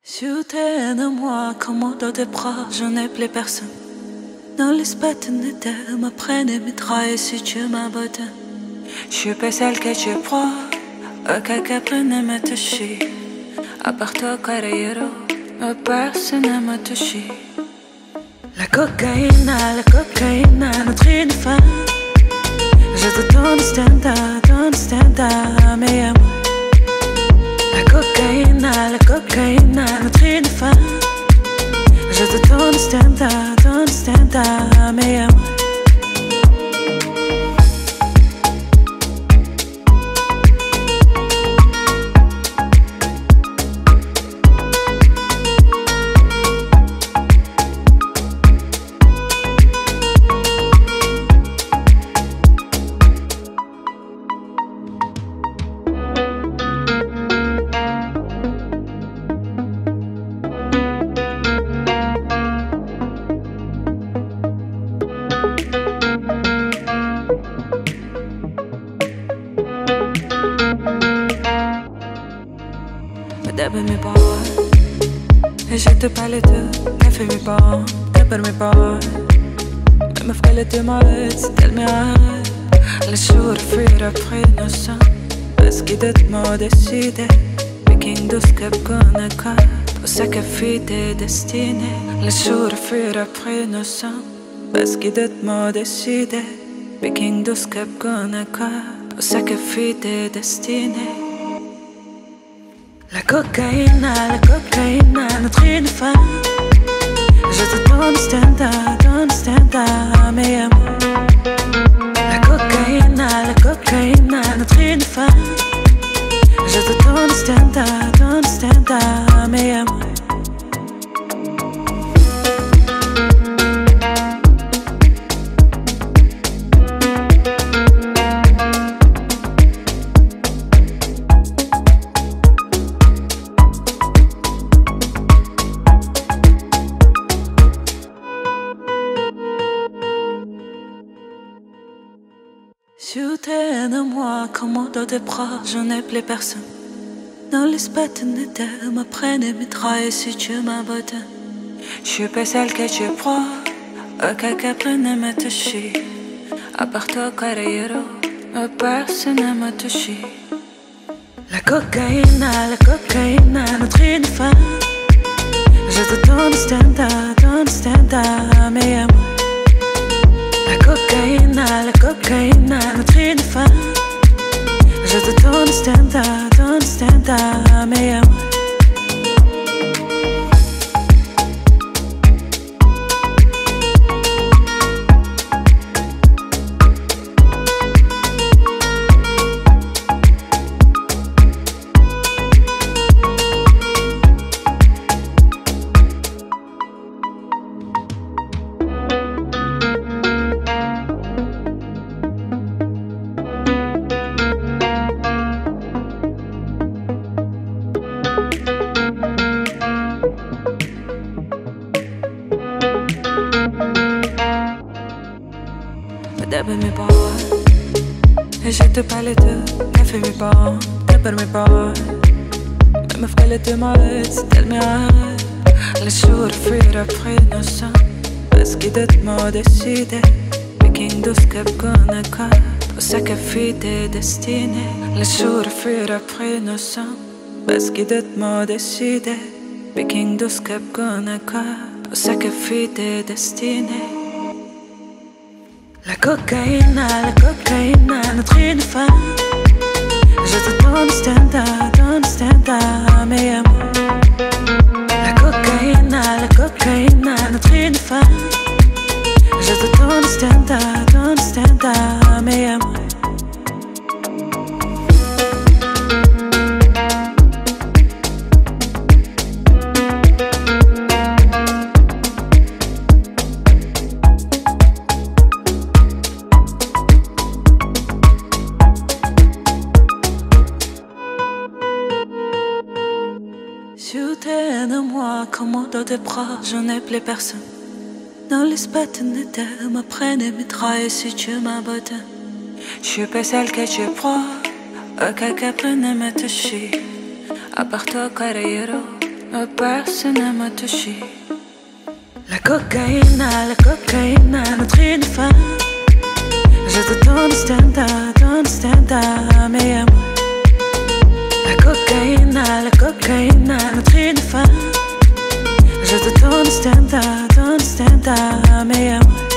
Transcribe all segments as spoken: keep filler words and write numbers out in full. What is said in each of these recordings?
Soutenez-moi comme dans tes bras, je n'ai plus personne. Dans l'espace de me prenne mes traits si tu m'abandonnes. Je suis pas celle que tu crois, aucun qui prenne me toucher. À part toi, carrière, personne ne me touche. La cocaïne, la cocaïne, notre une femme. Je te donne stand up, donne stand up, mais à moi. La cocaïne, la cocaïne, notre une femme. Je te donne stand up, donne stand up, mais à moi. D'abord mes paroles, et je te parlais de t'as fait mes parents, d'abord mes paroles. Mais ma frère était malade, c'était le miracle. Les jours fuirent après nos sangs, parce qu'il de m'a décidé. Picking douce que connaît quoi, pour ça que fit tes destinées. Les jours fuirent après nos sangs, parce qu'il de m'a décidé. Picking douce que connaît quoi, pour ça que fit tes destinées. La cocaïne, la cocaïne, notre une femme. Je te donne stand up, donne stand up, mais à moi. La cocaïne, la cocaïne, notre une femme. Je te donne stand up, donne stand up, mais à moi. Soutenez-moi comme dans tes bras, je n'ai plus personne. Dans l'espace de me prenne mes traits si tu m'abandonnes. Je suis pas celle que tu crois, aucun qui prenne me toucher. À part toi, carrière, personne ne me touche. La cocaïne, la cocaïne, notre une femme. Je te donne stand up, donne stand up, mais à moi. La cocaïne, la cocaïne, notre une femme. Je te donne stand up, donne stand up, mais à moi. D'abord mes paroles, et je te parlais de t'as fait mes parents, d'abord mes paroles. Mais ma frère était malade, c'était le miracle. Les jours fuirent après nos sangs, parce qu'il de m'a décidé. Picking douce que connaît quoi, pour ça que fit tes destinées. Les jours fuirent après nos sangs, parce qu'il de m'a décidé. Picking douce que connaît quoi, pour ça que fit tes destinées. La cocaïne, la cocaïne, notre une femme. Je te donne stand up, donne stand up, mais à moi. La cocaïne, la cocaïne, notre une femme. Je te donne stand up, donne stand up, mais à moi. Soutenez-moi comme dans tes bras, je n'ai plus personne. Dans l'espace de me prenne mes traits si tu m'abandonnes. Je suis pas celle que tu crois, aucun qui prenne me toucher. À part toi, carrière, personne ne m'a touché. La cocaïne, la cocaïne, notre uniforme. Je te donne stand-up, donne stand-up, mais à moi. La cocaïne, la cocaïne, notre uniforme. Je te donne stand-up, donne stand-up, mais à moi.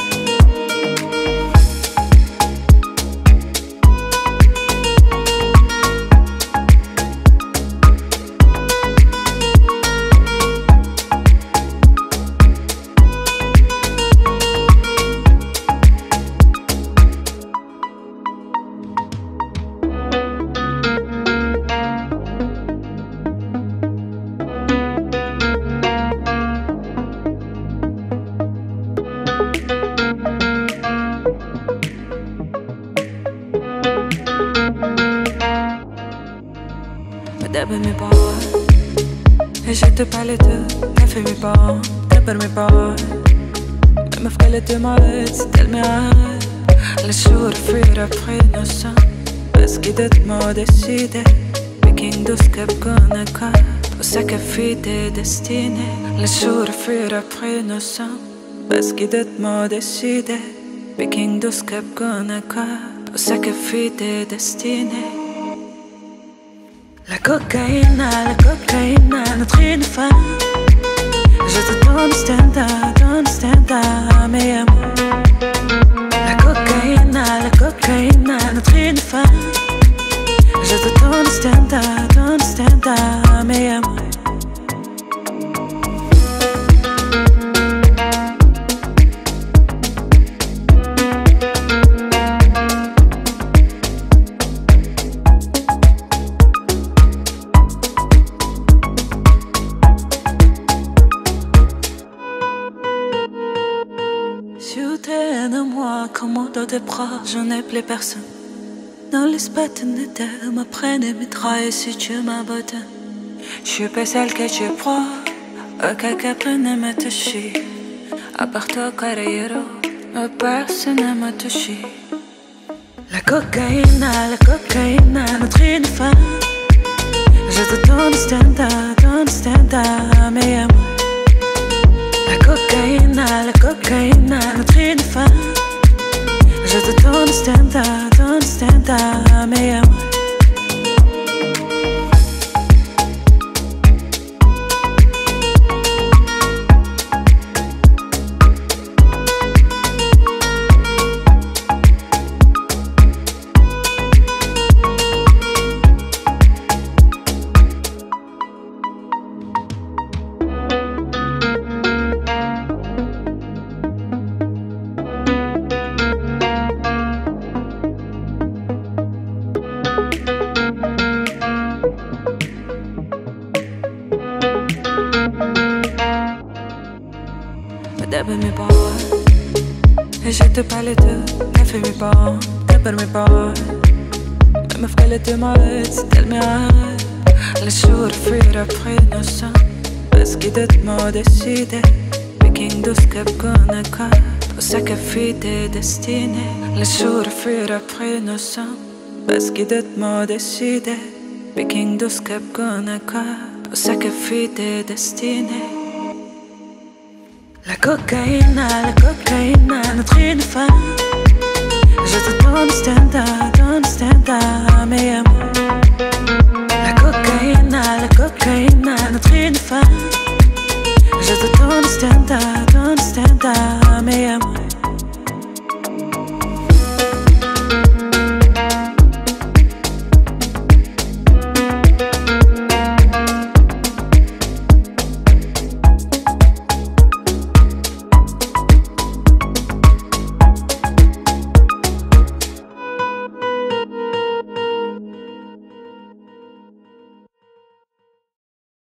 D'abord mes paroles, et je te parlais de café mes parents, d'abord mes paroles. Mais ma qu'elle était malade, c'était le miracle. Les jours fuir après nos sangs, parce qu'il est mort décidé. Peking douce cap qu'on a quoi, pour ça que fit tes destinées. Les jours fuir après nos sangs, parce qu'il est mort décidé. Peking douce cap qu'on a quoi, pour ça que fit tes destinées. La cocaïne, la cocaïne, notre uniforme. Je te donne stand-up, donne stand-up, mais à moi. La cocaïne, la cocaïne, notre uniforme. Je te donne stand-up, donne stand-up, mais à moi. Soutiens-moi comme dans tes bras, je n'ai plus personne. Dans l'espace de terre, m'apprenne et mitraille si tu m'abandonnes. Je suis pas celle que tu crois, aucun caprin ne m'a touché. À part toi, carrière, personne ne m'a touché. La cocaïne, la cocaïne, notre uniforme. Je te donne stand-up, donne stand-up, mais à moi. La cocaïne, la cocaïne, notre uniforme. Je te donne stand-up, donne stand-up, mais à moi. D'abord mes paroles, et je te parlais de café mes parents, d'abord mes paroles. Mais ma qu'elle était malade, c'était le miracle. Les jours fuir après nos sangs, parce qu'il est mort décidé. Peking douce cap qu'on a quoi, pour ça que fit tes destinées. Les jours fuir après nos sangs, parce qu'il est mort décidé. Peking douce cap qu'on a quoi, pour ça que fit tes destinées. La cocaïne, la cocaïne, notre uniforme. Je te donne stand-up, donne stand-up, mais à moi. La cocaïne, la cocaïne, notre uniforme. Je te donne stand-up, donne stand-up.